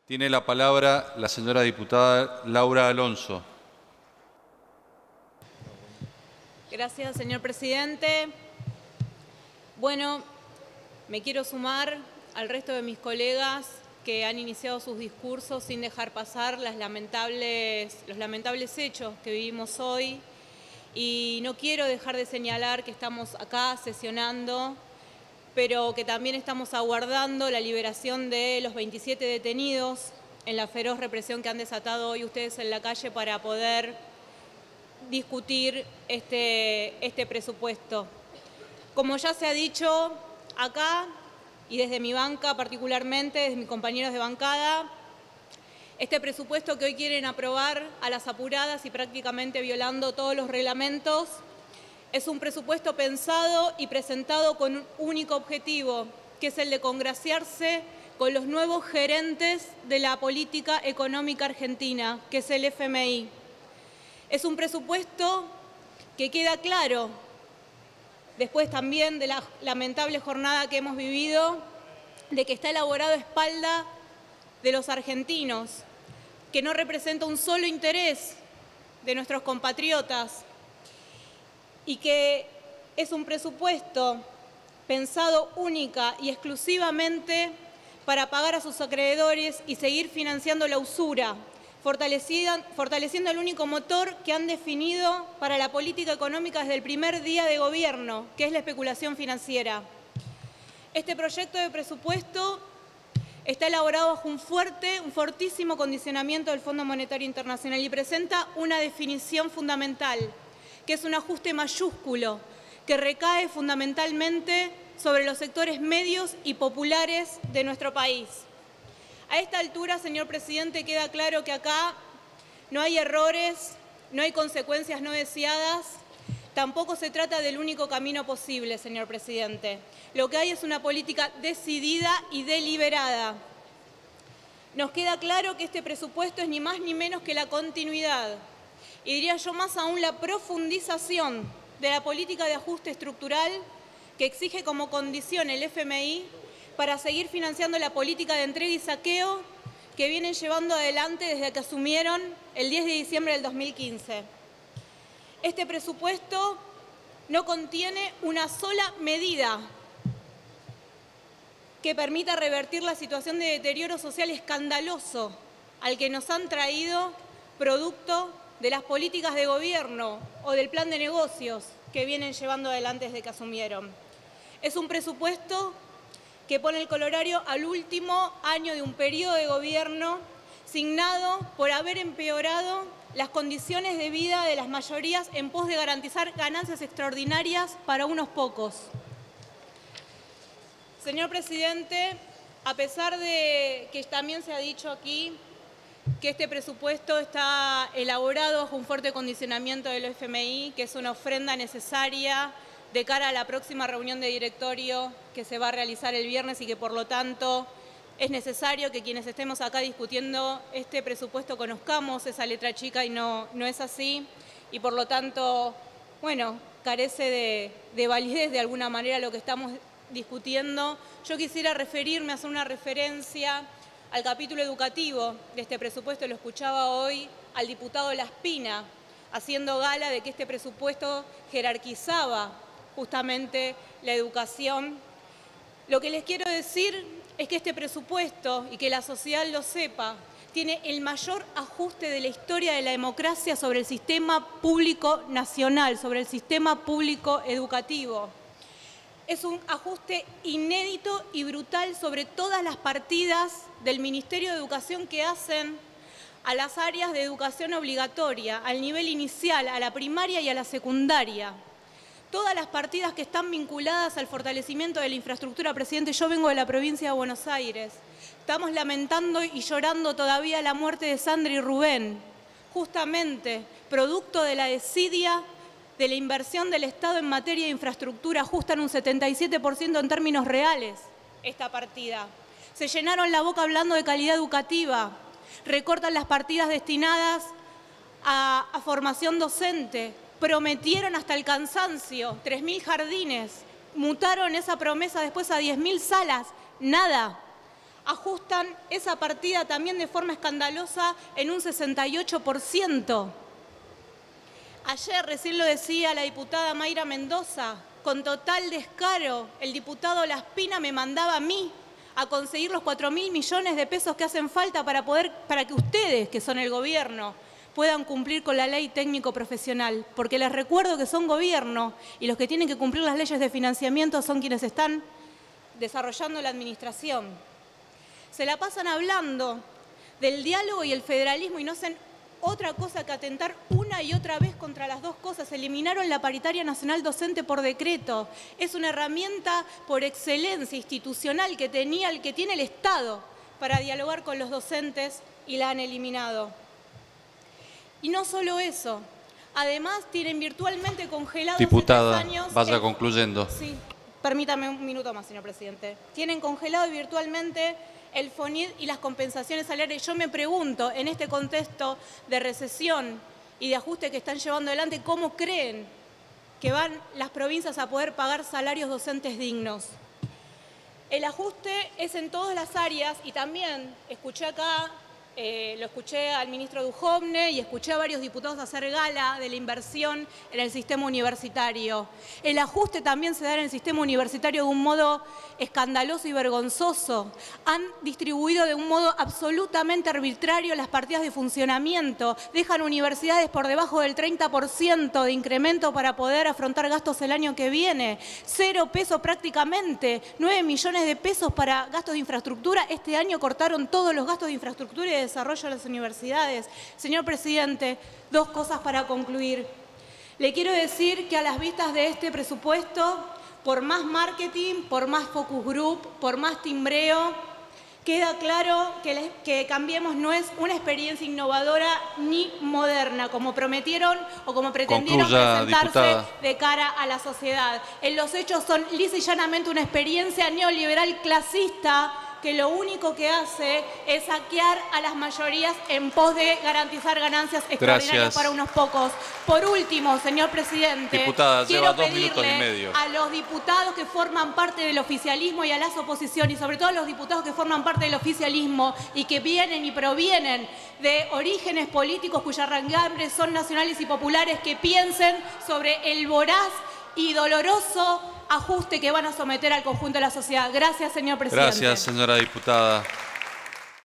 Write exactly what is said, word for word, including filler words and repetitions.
Tiene la palabra la señora diputada Laura Alonso. Gracias, señor presidente. Bueno, me quiero sumar al resto de mis colegas que han iniciado sus discursos sin dejar pasar las lamentables, los lamentables hechos que vivimos hoy. Y no quiero dejar de señalar que estamos acá sesionando, pero que también estamos aguardando la liberación de los veintisiete detenidos en la feroz represión que han desatado hoy ustedes en la calle para poder discutir este, este presupuesto. Como ya se ha dicho acá, y desde mi banca particularmente, desde mis compañeros de bancada, este presupuesto que hoy quieren aprobar a las apuradas y prácticamente violando todos los reglamentos, es un presupuesto pensado y presentado con un único objetivo, que es el de congraciarse con los nuevos gerentes de la política económica argentina, que es el F M I. Es un presupuesto que queda claro, después también de la lamentable jornada que hemos vivido, de que está elaborado a espalda de los argentinos, que no representa un solo interés de nuestros compatriotas y que es un presupuesto pensado única y exclusivamente para pagar a sus acreedores y seguir financiando la usura, fortaleciendo el único motor que han definido para la política económica desde el primer día de gobierno, que es la especulación financiera. Este proyecto de presupuesto está elaborado bajo un fuerte, un fortísimo condicionamiento del Fondo Monetario Internacional y presenta una definición fundamental, que es un ajuste mayúsculo, que recae fundamentalmente sobre los sectores medios y populares de nuestro país. A esta altura, señor presidente, queda claro que acá no hay errores, no hay consecuencias no deseadas, tampoco se trata del único camino posible, señor presidente. Lo que hay es una política decidida y deliberada. Nos queda claro que este presupuesto es ni más ni menos que la continuidad, y diría yo más aún la profundización de la política de ajuste estructural que exige como condición el F M I para seguir financiando la política de entrega y saqueo que vienen llevando adelante desde que asumieron el diez de diciembre del dos mil quince. Este presupuesto no contiene una sola medida que permita revertir la situación de deterioro social escandaloso al que nos han traído producto de las políticas de gobierno o del plan de negocios que vienen llevando adelante desde que asumieron. Es un presupuesto que pone el colorario al último año de un periodo de gobierno signado por haber empeorado las condiciones de vida de las mayorías en pos de garantizar ganancias extraordinarias para unos pocos. Señor presidente, a pesar de que también se ha dicho aquí que este presupuesto está elaborado bajo un fuerte condicionamiento del F M I, que es una ofrenda necesaria de cara a la próxima reunión de directorio que se va a realizar el viernes y que por lo tanto es necesario que quienes estemos acá discutiendo este presupuesto conozcamos esa letra chica y no, no es así, y por lo tanto, bueno, carece de, de validez de alguna manera lo que estamos discutiendo. Yo quisiera referirme, hacer una referencia al capítulo educativo de este presupuesto. Lo escuchaba hoy al diputado Laspina haciendo gala de que este presupuesto jerarquizaba justamente la educación. Lo que les quiero decir es que este presupuesto, y que la sociedad lo sepa, tiene el mayor ajuste de la historia de la democracia sobre el sistema público nacional, sobre el sistema público educativo. Es un ajuste inédito y brutal sobre todas las partidas del Ministerio de Educación que hacen a las áreas de educación obligatoria, al nivel inicial, a la primaria y a la secundaria. Todas las partidas que están vinculadas al fortalecimiento de la infraestructura. Presidente, yo vengo de la provincia de Buenos Aires. Estamos lamentando y llorando todavía la muerte de Sandra y Rubén, justamente producto de la desidia de la inversión del Estado en materia de infraestructura. Ajustan un setenta y siete por ciento en términos reales esta partida. Se llenaron la boca hablando de calidad educativa. Recortan las partidas destinadas a, a formación docente. Prometieron hasta el cansancio tres mil jardines. Mutaron esa promesa después a diez mil salas. Nada. ajustan esa partida también de forma escandalosa en un sesenta y ocho por ciento. Ayer, recién lo decía la diputada Mayra Mendoza, con total descaro, el diputado Laspina me mandaba a mí a conseguir los cuatro mil millones de pesos que hacen falta para, poder, para que ustedes, que son el gobierno, puedan cumplir con la ley técnico-profesional. Porque les recuerdo que son gobierno y los que tienen que cumplir las leyes de financiamiento son quienes están desarrollando la administración. Se la pasan hablando del diálogo y el federalismo y no hacen otra cosa que atentar una y otra vez contra las dos cosas. Eliminaron la paritaria nacional docente por decreto. Es una herramienta por excelencia institucional que tenía el que tiene el Estado para dialogar con los docentes y la han eliminado. Y no solo eso, además tienen virtualmente congelados Diputada, en tres años... vaya el... concluyendo. Sí, permítame un minuto más, señor presidente. Tienen congelado virtualmente el FONID y las compensaciones salariales. Yo me pregunto, en este contexto de recesión y de ajuste que están llevando adelante, ¿cómo creen que van las provincias a poder pagar salarios docentes dignos? El ajuste es en todas las áreas y también escuché acá, eh, lo escuché al ministro Duhovne y escuché a varios diputados hacer gala de la inversión en el sistema universitario. El ajuste también se da en el sistema universitario de un modo escandaloso y vergonzoso. Han distribuido de un modo absolutamente arbitrario las partidas de funcionamiento. Dejan universidades por debajo del treinta por ciento de incremento para poder afrontar gastos el año que viene. Cero pesos prácticamente. Nueve millones de pesos para gastos de infraestructura. Este año cortaron todos los gastos de infraestructura y de desarrollo de las universidades. Señor presidente, dos cosas para concluir. Le quiero decir que a las vistas de este presupuesto, por más marketing, por más focus group, por más timbreo, queda claro que, les, que Cambiemos no es una experiencia innovadora ni moderna, como prometieron o como pretendieron Concluya, presentarse diputada. de cara a la sociedad. En los hechos son lisa y llanamente una experiencia neoliberal clasista que lo único que hace es saquear a las mayorías en pos de garantizar ganancias extraordinarias Gracias. para unos pocos. Por último, señor presidente, Diputada, quiero lleva dos minutos pedirle y medio. a los diputados que forman parte del oficialismo y a las oposiciones, y sobre todo a los diputados que forman parte del oficialismo y que vienen y provienen de orígenes políticos cuya raigambre son nacionales y populares, que piensen sobre el voraz y doloroso ajuste que van a someter al conjunto de la sociedad. Gracias, señor presidente. Gracias, señora diputada.